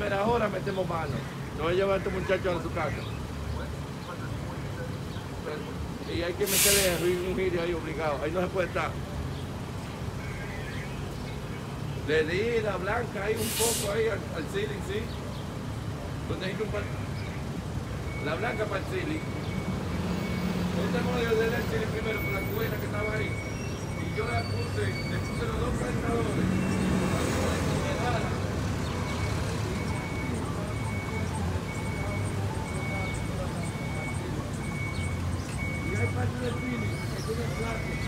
primera hora metemos mano. No voy a llevar a este muchacho a su casa. Y hay que meterle un giro ahí obligado. Ahí no se puede estar. Le di la blanca ahí un poco ahí al ceiling, sí. Donde hay la blanca para el ceiling. Yo de el ceiling primero con la cubeta que estaba ahí. Y yo le puse los dos calentadores. Y hay parte del ceiling que tiene plástico.